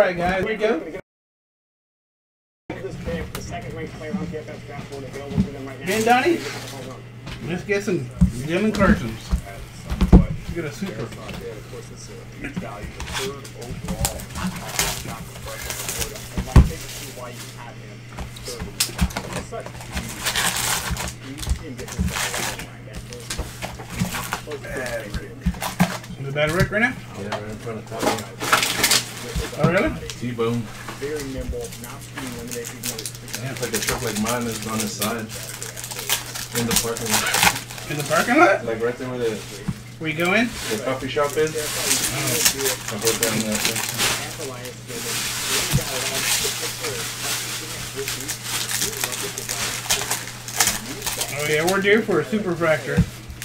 right, guys, here we go. Ben Donnie, let's get some Dylan Carsons. Get a super. Is that Rick right now? Yeah, right in front of Tommy. Oh, really? T-bone. Very nimble, not speed limited. Yeah, it's like a truck like mine is on his side. In the parking lot. In the parking lot? Like right there where the Where you go in? the coffee shop is. I go down that way. Oh yeah, we're due for a super fractor.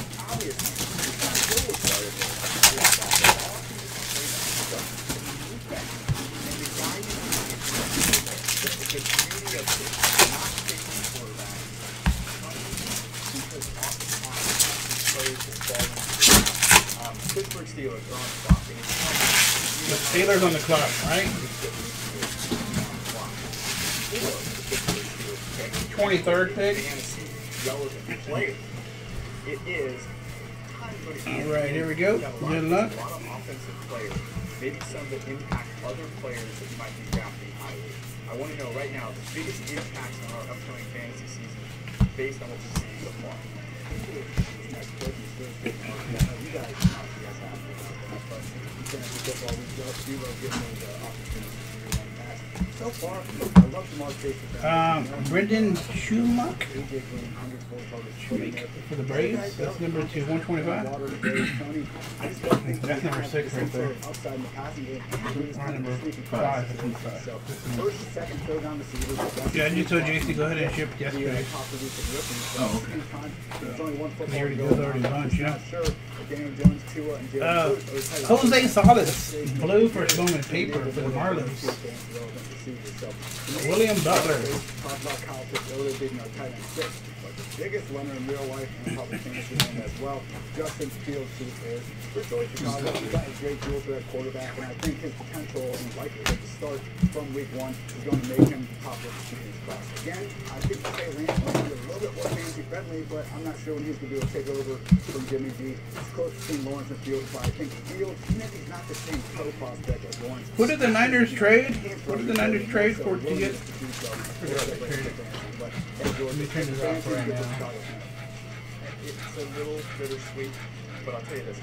Pittsburgh Steelers are on the clock. The Steelers on the clock, right? 23rd pick. It is. All right, here we go. Good luck. A lot of offensive players, maybe some that impact other players that you might be drafting highly. I want to know right now the biggest impacts on our upcoming fantasy season based on what you've seen so far. You guys have football. We love getting those opportunities. So far, I love Jamar Chase. Brendan Schumacher for the Braves. That's number 125. That's number 6 right there. Number 5. First, second, third down receivers. Yeah, I just told JC go ahead and ship yesterday. Oh, okay. He already goes already lunch, yeah. Uh, Jose Salas, blue for Bowman paper for the Marlins. William Butler. Talk about Kyle Pitts earlier being our tight end 6, but the biggest runner in real life and probably fantasy land as well. Justin Fields to the Bears. For Detroit Chicago, he's got a great dual threat quarterback, and I think his potential and likelihood to start from week 1 is going to make him the top receiver in his class. Again, I think Trey Lance might be a little bit more fantasy friendly, but I'm not sure when he's going to be able to take over from Jimmy G. It's close between Lawrence and Fields, but I think Fields, even if he's not the same pro prospect as Lawrence. Who did the Niners trade? What did the Niners trade for to get? Let me turn this off right now. It's a little bittersweet, but I'll tell you this.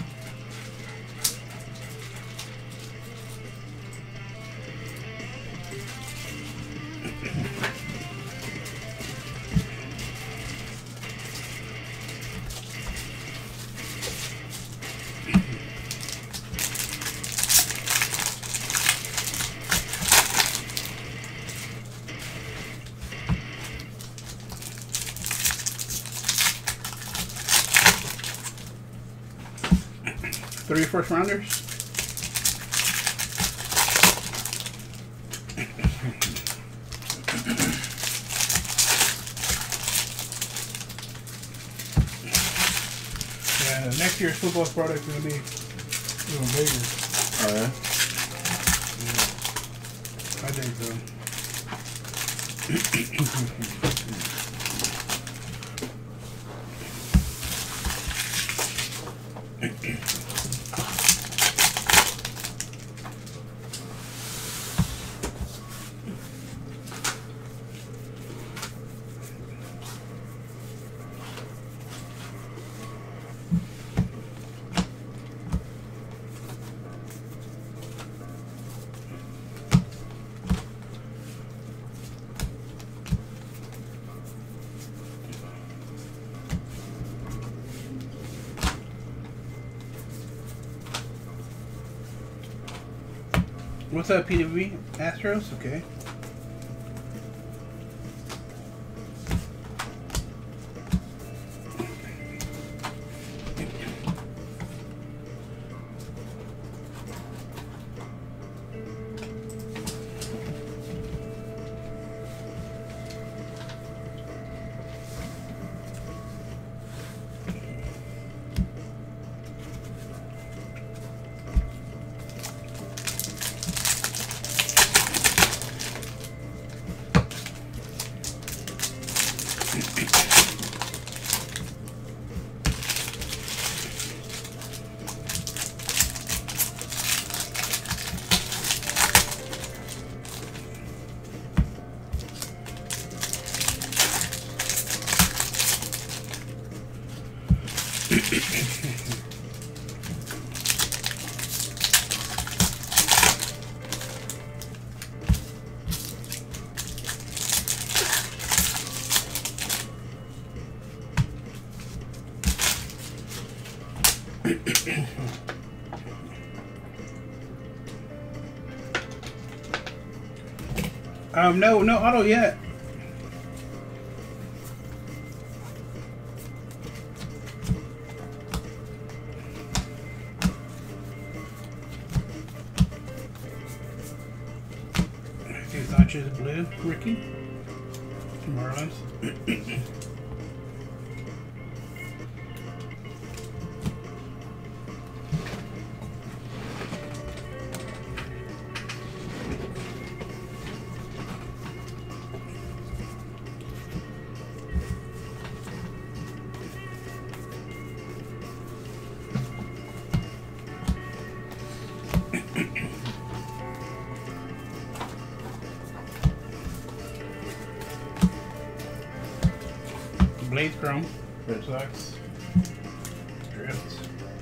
Three first rounders. Yeah, next year's football product is going to be even bigger. Oh, yeah? I think What's up, PWB? Astros? Okay. No auto yet. Okay, Sanchez blue, Ricky, Marlins. Blaze Chrome, Red Sox, Drifts.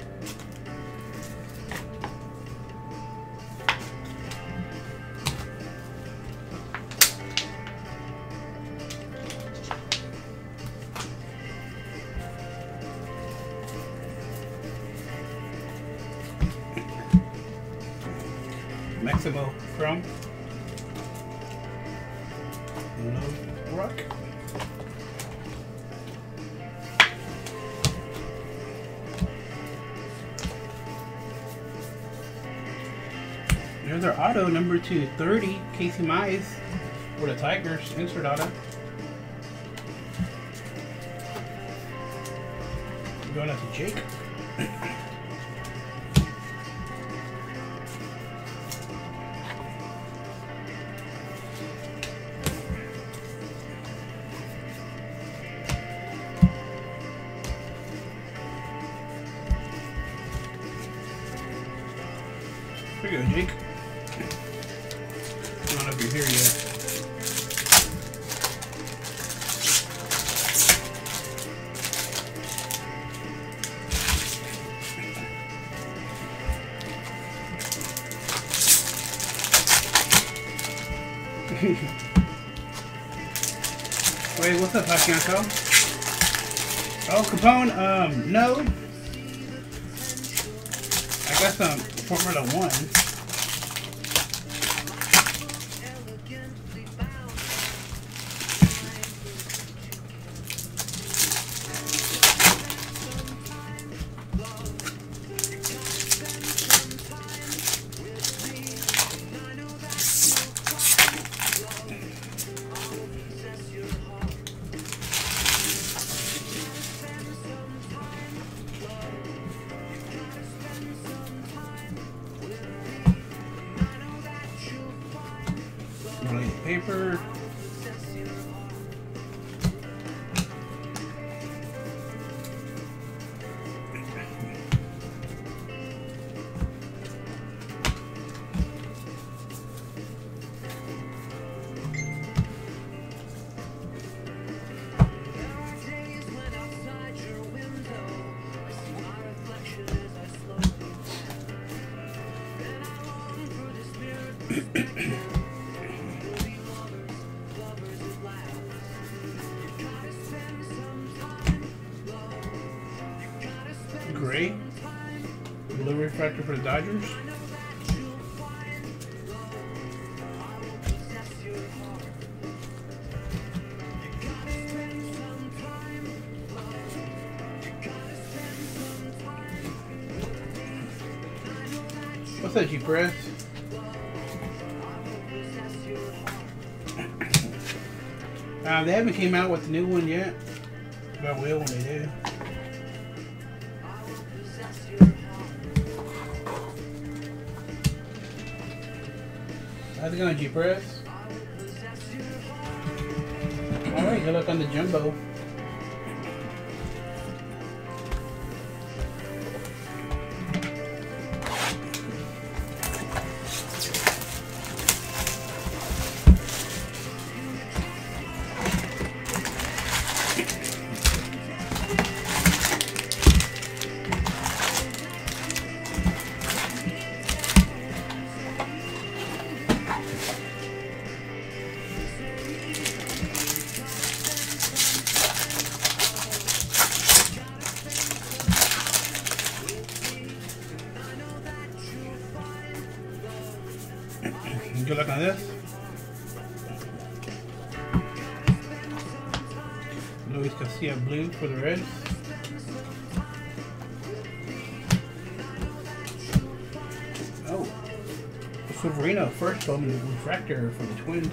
Mexico Chrome, Love Rock. There's our auto number 230, Casey Mize for the Tigers, insert auto. Going out to Jake. Here you go, Jake. I don't know if you're here yet. Wait, what's up, Hakianko? Oh, Capone, no. I got some Formula 1. Paper. Gray, blue refractor for the Dodgers. What's that, G-Press? They haven't came out with the new one yet, but I will when they do. How's it going, G-Press? Alright, good luck on the jumbo. Good luck on this. Luis Casilla blue for the Reds. Oh, Severino first Bowman refractor for the Twins.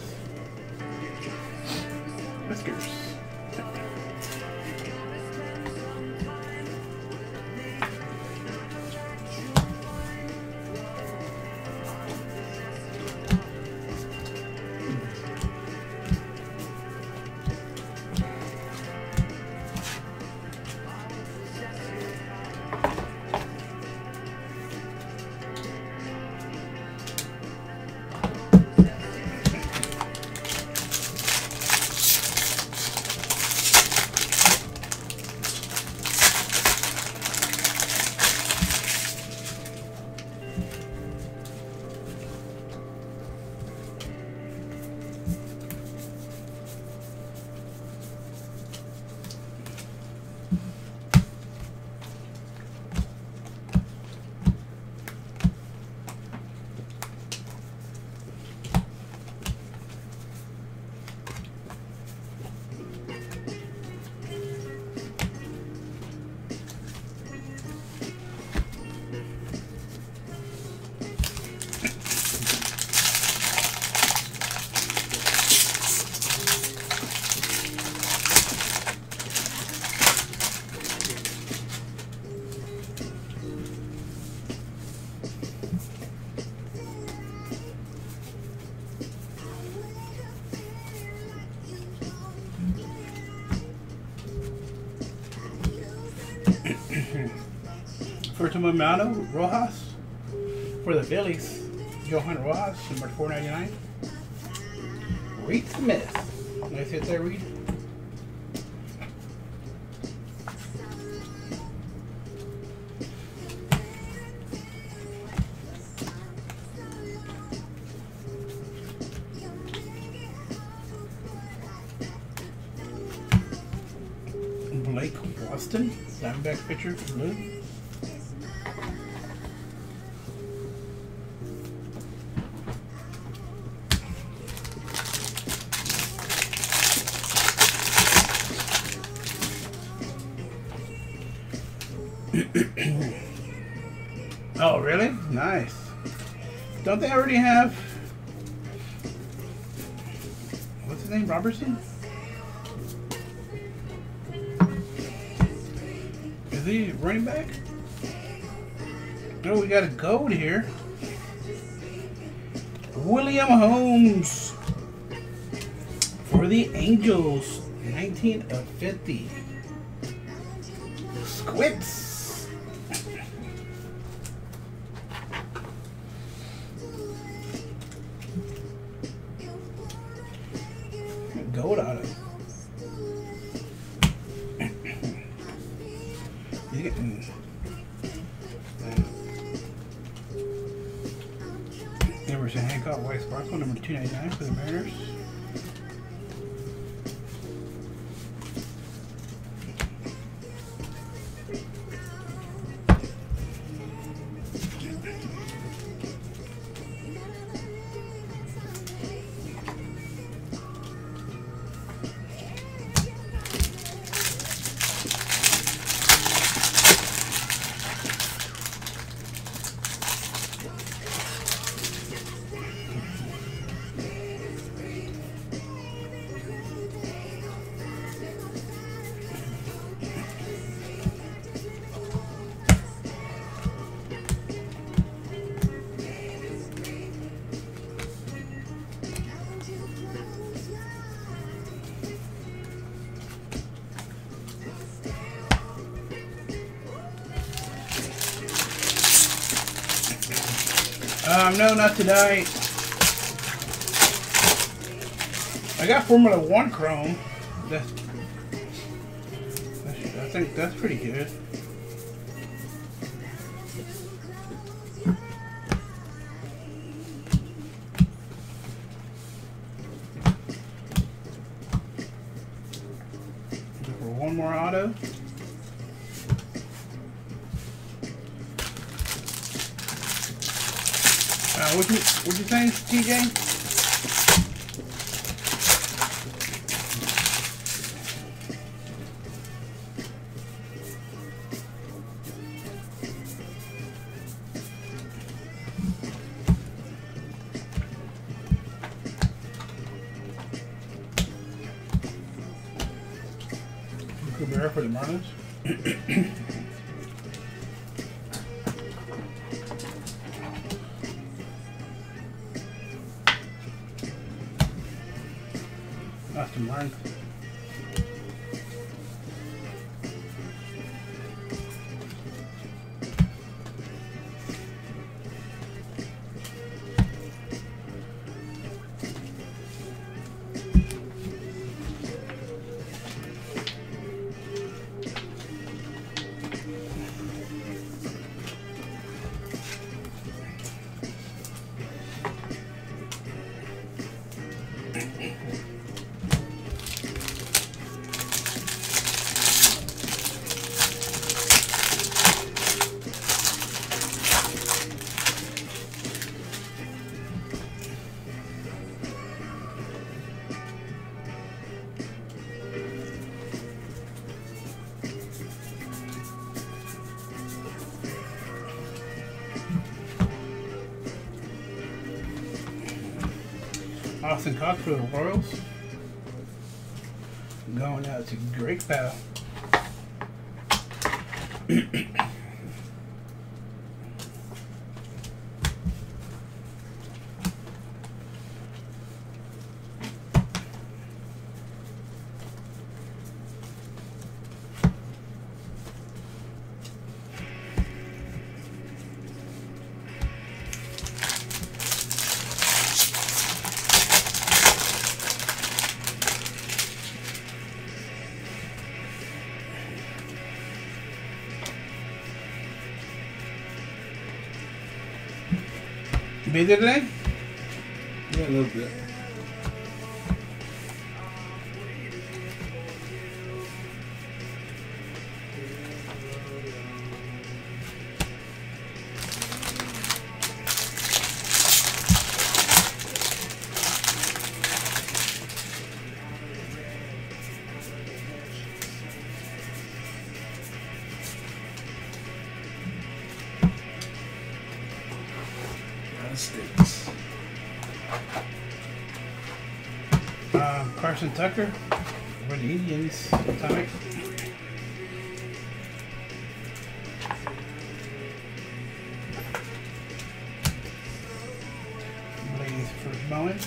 Whiskers. Fernando Rojas for the Phillies. Johan Rojas, number 499. Reed Smith. Nice hit there, Reed. Blake Boston, Diamondback pitcher for blue. Oh, really? Nice. Don't they already have... What's his name? Robertson? Is he running back? No, we got a gold here. William Holmes for the Angels. 19 of 50. Squits. Gold auto. He's getting Emerson Hancock White Sparkle, number 299 for the Mariners. No, not tonight. I got Formula 1 Chrome. I think that's pretty good. For one more auto. What'd you say, TJ? Cabrera for the Marlins. Austin Martin. Austin Cox for the Royals. Going out to Greg Powell. Busy today? Yeah, a little bit. States. Carson Tucker for the Indians. Atomic. Blaze for Bowen.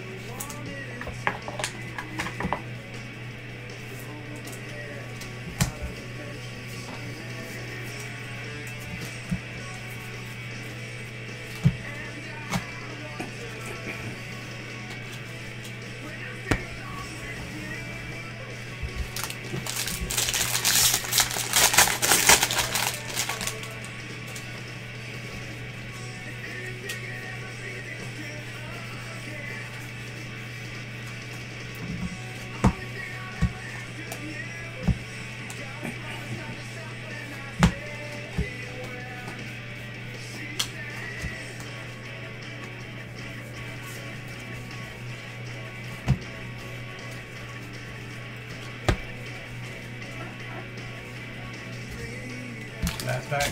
Last pack.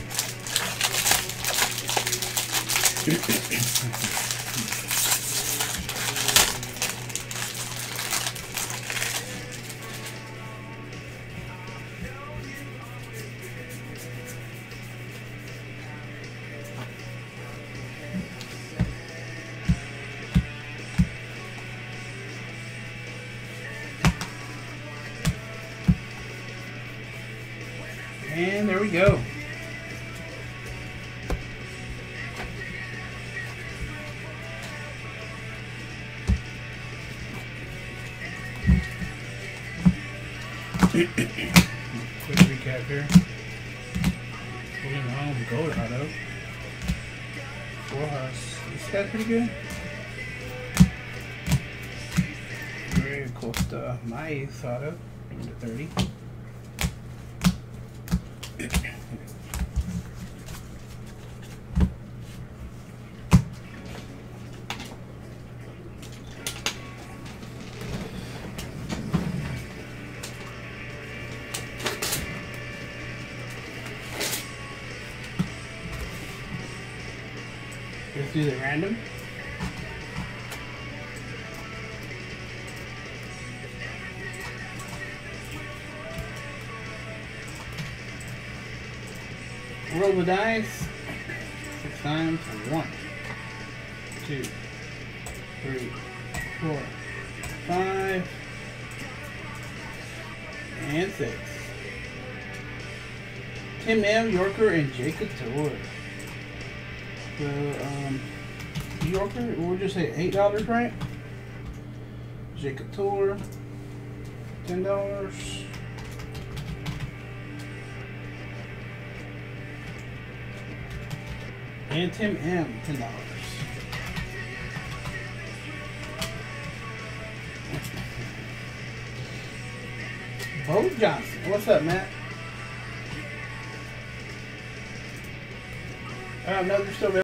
And there we go. Quick recap here. William Home, Gold Auto. Rojas. This guy's pretty good. Very cool stuff. My auto. Number 30. Let's do the random. Roll the dice. 6 times. 1, 2, 3, 4, 5, and 6. Tim M, Yorker, and Jacob Tour. So, Yorker, we'll just say $8, right? Jacob Tour, $10. And Tim M, $10. Bo Johnson, what's up, Matt? No, they're still